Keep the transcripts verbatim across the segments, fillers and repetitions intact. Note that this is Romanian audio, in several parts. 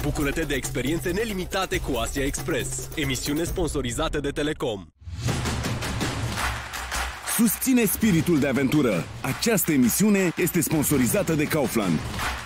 Bucură-te de experiențe nelimitate cu Asia Express. Emisiune sponsorizată de Telecom. Susține spiritul de aventură. Această emisiune este sponsorizată de Kaufland.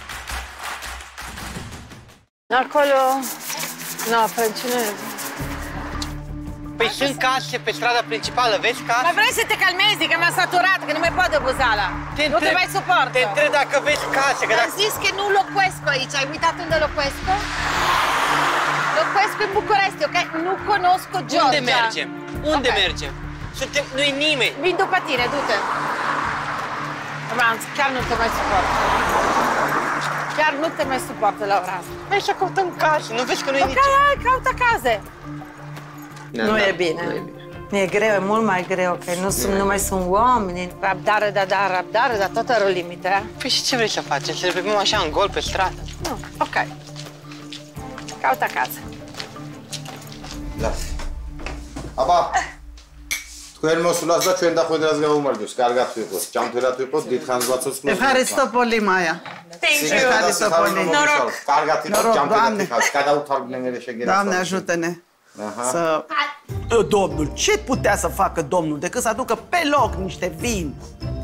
Acolo... Nu, francine... Păi sunt case pe strada principală, vezi case? Mă vrei să te calmezi, că m-a saturat, că nu mai pot de buzala. Te nu te mai suport. Te întreb dacă vezi case, că Am dacă... zis că nu locuiesc aici. Ai uitat unde locuiesc? Locuiesc în București, ok? Nu cunosc Georgia. Unde mergem? Unde okay. mergem? Suntem... Nu-i nimeni. Vin după tine, du-te. Franz, chiar nu te mai suport. Chiar nu te mai suportă la ora asta. Hai să căutăm case, nu vezi că nu e okay, nici... Ok, hai, caută case. Da, nu, da, e bine. nu e bine. E greu, e mult mai greu, că nu, sunt, nu mai sunt oameni. Răbdare, da, da, răbdare, dar tot are o limită. Păi și ce vrei să facem? Să ne privim așa în gol pe stradă? Nu, ok. Caută acasă. Lasă. Aba, თქვენ მოსვლას და ჩვენ დახვედრას გავუმარჯოს. კარგად ვიყოთ. ჭამთვერად ვიყოთ, დიდხანს ვაცოცხლოთ. Ευχαριστώ πολύ, Μάια. Thank you. Ευχαριστώ πολύ. Noroc. Კარგად ვიყოთ, Noroc, ჭამთვერად Doamne. ვიყოთ. გადაუთავდნენ მე შეგერა. Doamne, ajută-ne. Aha. Să... Domnul, ce putea să facă domnul decât să aducă pe loc niște vin?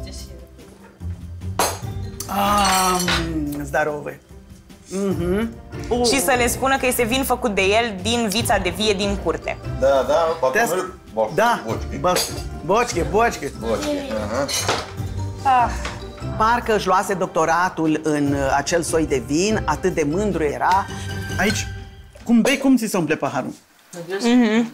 Ah, zdarove. Mhm. Și să le spună că este vin făcut de el din vița de vie din curte. Da, da, Test. poate Da, bochke. bochke, bochke. Bochke, aha. Ah. Parcă își luase doctoratul în uh, acel soi de vin, atât de mândru era. Aici, cum bei, cum ți se umple paharul? Mm.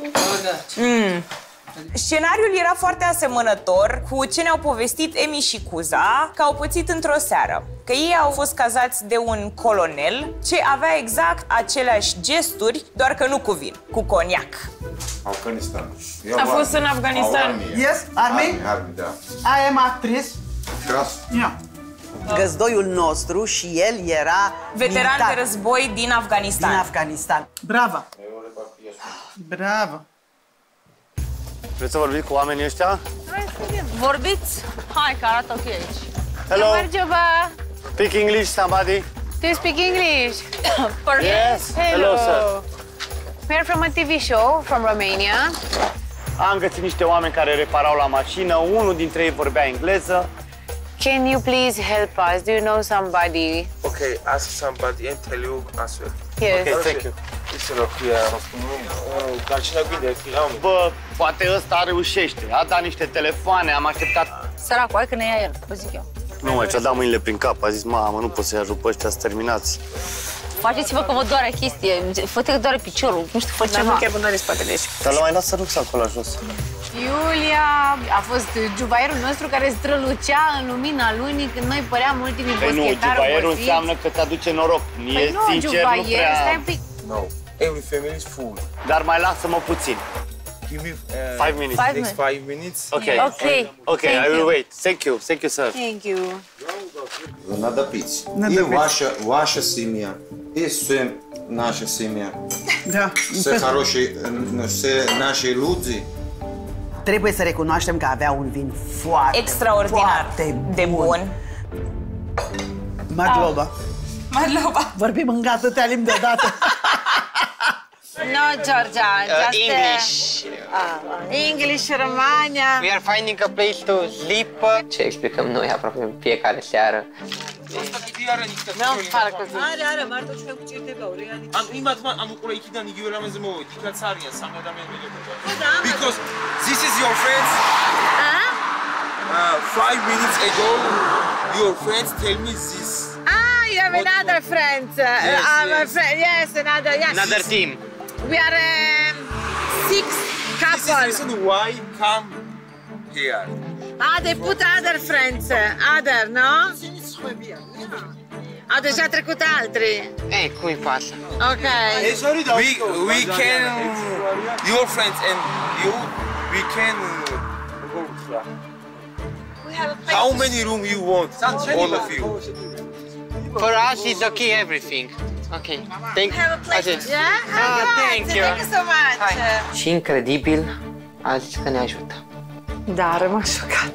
Scenariul era foarte asemănător cu ce ne-au povestit Emi și Cuza că au pățit într-o seară. Că ei au fost cazați de un colonel ce avea exact aceleași gesturi, doar că nu cu vin, cu coniac. Afganistan. A fost în Afganistan. Yes, Army? Army, da. I am actress. Cras. Yeah. Găzdoiul nostru și el era Veteran militar de război din Afganistan. din Afganistan. Bravo! Bravo! Vreți să vorbiți cu oamenii ăștia? Vorbiți? Hai, că arată ok aici. Hello. Mergeva. Speak English, somebody? Do you speak English? Yes. Hello, sir. We're from a T V show from Romania. Am găsit niște oameni care reparau la mașină. Unul dintre ei vorbea engleză. Can you please help us? Do you know somebody? Okay, ask somebody and tell you answer. Yes. Ok, thank you. Dar cine gânde, firam? Bă, poate ăsta reușește. A dat niște telefoane, am așteptat. Săracul, hai că ne ia el, vă zic eu. Nu, mă, ți-a dat mâinile prin cap. A zis, mamă, nu pot să-i ajut pe ăștia să terminați. Faceți-vă că vă doare chestie, fă-te că doare piciorul, nu știu, fă ceva. Dar nu chiar vă doare spatele aici. Dar l-a mai lasă rucsacul la jos. Iulia a fost juvaierul nostru care strălucea în lumina lunii când noi păream ultimii Păi nu, boschetari juvaierul obosiți. înseamnă că te aduce noroc. Păi E nu, sincer, nu juvaier, prea... stai un pic. No, every family is full. Dar mai lasă-mă puțin. Give me uh, Five minutes. Five next five minutes. Ok. Ok. Ok, I will wait. Thank you. Thank you, sir. Thank you. Надо пить. Надо И пить. ваша, ваша семья, и все наша семья. Da. Все хорошие, все наши люди. Trebuie să recunoaștem că avea un vin foarte, Extraordinar foarte de bun. Madloba. Madloba. Vorbim în atâtea limbi deodată. No, Georgia, Uh, just... English. Uh, English, Romania. We are finding a place to sleep. Ce explicăm noi aproape în fiecare seară. Nu fac cu zi. Am imat am uqroikidan იგივე რამეზე მოვედი, იქაც არიან სამი ადამიანი მეგობრებია. Because this is your friends. Uh, five minutes ago, your friends tell me this. Ah, you have another friend. Yes, uh, yes. A friend. Yes, another. Yes. Another team. We are um, six This is couple. the reason why come here. Ah, they put other friends. Other, no? Au deja trecut altri. Eh, cui pasă? Ok. We we can your friends and you we can go. How many room you want? All of you. For us, it's okay, everything. Okay. Thank Have a place. Așa. Yeah? Ah, Grazie, thank you. Thank you so much. Hai. Și incredibil, a zis că ne ajută. Da, a rămas șocat.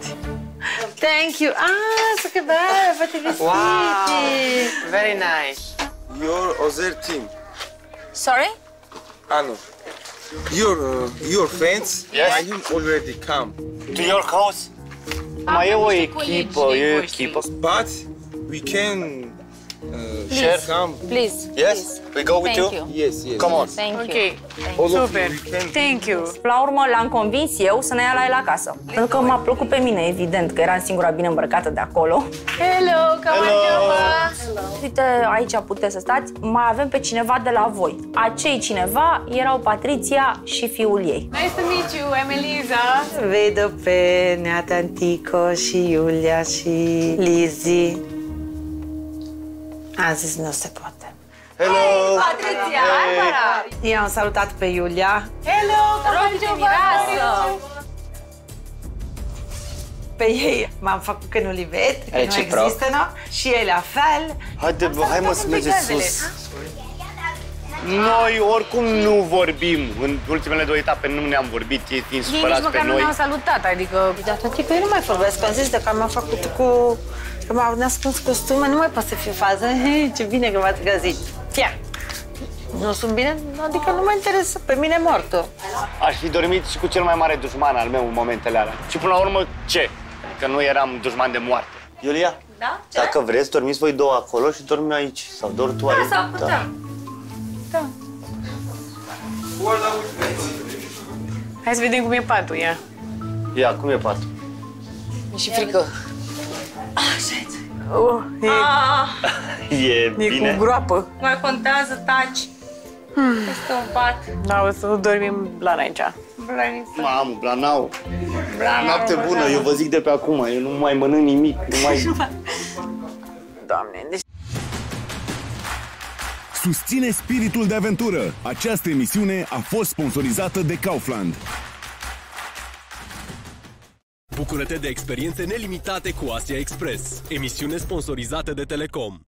Thank you. Ah, so che bello, fate i vestiti. Wow, very nice. your other team. Sorry? Ah, no. Your, uh, your friends, Yes. I have already come. To your house? Mai e o echipă, e o echipă. But we can uh, Share. come. Please. Yes? We go with Thank you? you. Yes, yes. Come on. Thank you. Ok, All of super. you, we can. Thank you. La urmă l-am convins eu să ne ia la el acasă. Pentru că m-a plăcut pe mine, evident, că eram singura bine îmbrăcată de acolo. Hello, come on, Uite, aici puteți să stați, mai avem pe cineva de la voi. Acei cineva erau Patricia și fiul ei. Nice to meet you, I'm Eliza. Vedo pe neata Antico și Iulia și Lizzy. Am zis, nu se poate. Hello! Patricia, Barbara. I-am salutat pe Iulia. Hello, come on, Pe ei m-am făcut că nu-li ved, că nu Reciproc. există, nu? Și ei la fel. Haide, bă, hai mă să mergem sus. Noi oricum nu vorbim. În ultimele două etape nu ne-am vorbit, ei fiind Ei nici supărați pe măcar nu noi. ne-au salutat, adică... Dar Antico, eu nu mai vorbesc, am zis de că m-am făcut cu... că m-au ascuns costume, nu mai pot să fiu fază. Hei, ce bine că m-ați găsit. Fia! Nu sunt bine? Adică nu mă interesă, pe mine mortul. Aș fi dormit și cu cel mai mare dușman al meu în momentele alea. Și până la urmă, ce? Că nu eram dușman de moarte. Iulia? Da? Dacă vreți, dormiți voi două acolo și dormi aici. Sau doar tu aici. Sau putem. Da. Hai să vedem cum e patul, ia. Ia, cum e patul? E și frică. Oh, e, E e bine? cu groapă. Mai contează, taci. Este un pat. Da, o să dormim la aici. Mamă, Blanau. Noapte bună, eu vă zic de pe acum. Eu nu mai mănânc nimic. Nu mai... Doamne, deci... Susține spiritul de aventură. Această emisiune a fost sponsorizată de Kaufland. Bucură-te de experiențe nelimitate cu Asia Express, emisiune sponsorizată de Telecom.